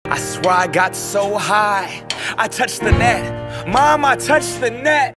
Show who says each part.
Speaker 1: I swear I got so high, I touched the net. Mom, I touched the net.